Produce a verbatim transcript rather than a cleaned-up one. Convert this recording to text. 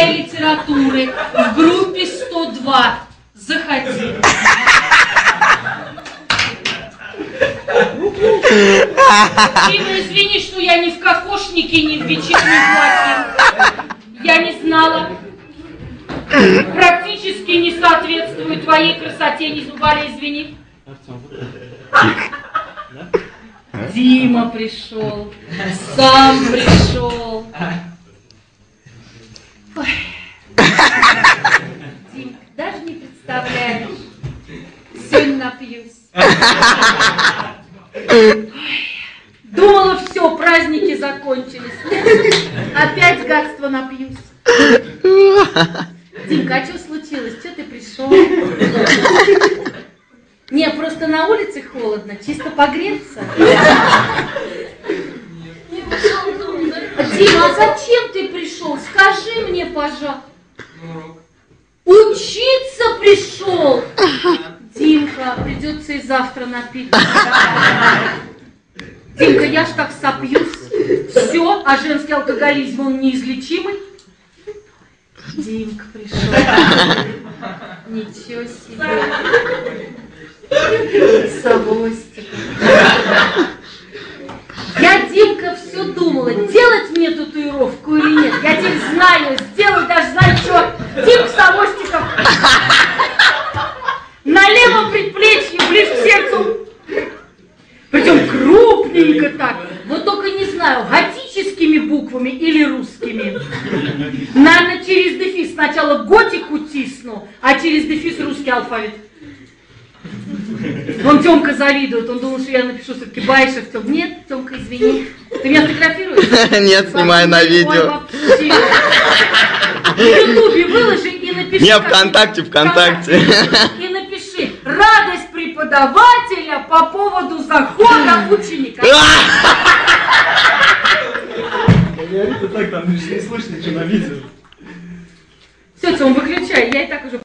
русской литературы в группе сто два. Заходи. Дима, извини, что я ни в кокошнике, ни в вечернем платье. Я не знала. Практически не соответствует твоей красоте, не Валя, извини. Дима пришел, сам пришел. Ой. Дим, даже не представляешь, сегодня напьюсь. Ой. Думала, все, праздники закончились. Опять гадство напьюсь. Димка, а что случилось? Что ты пришел? Не, просто на улице холодно, чисто погреться. Дима, а зачем ты пришел? Скажи мне, пожалуйста. Учиться пришел. Димка, придется и завтра напиться. Димка, я ж так сопьюсь. Все, а женский алкоголизм, он неизлечимый. Димка пришел. Ничего себе. Совостик. Я, Димка, все думала, делать мне татуировку или нет. Я теперь знаю, сделаю, даже знаю, что. Димка Совостиков. На левом предплечье, ближе к сердцу. Причем крупненько так. Вот только не знаю, готическими буквами или русскими. Наверное, через дефис сначала готику тисну, а через дефис русский алфавит. Вон Тёмка завидует, он думал, что я напишу все-таки Байшев. Тём. Нет, Тёмка, извини. Ты меня фотографируешь? Нет, снимаю на видео. В Ютубе выложи и напиши. Не, ВКонтакте, ВКонтакте. И напиши: радость преподавателя по поводу захода ученика. Говорит, и так там не слышно, что на видео. Все, Тём, выключай, я и так уже...